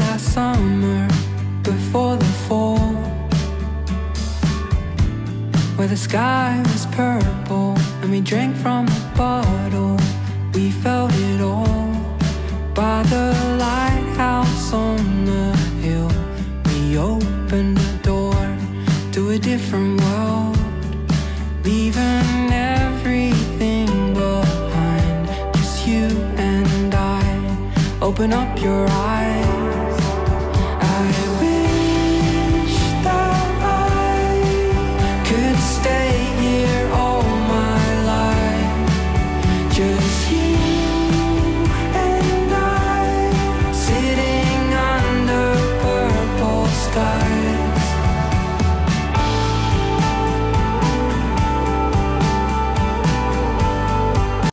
last summer before the fall, where the sky was purple and we drank from a bottle. We felt it all by the lighthouse on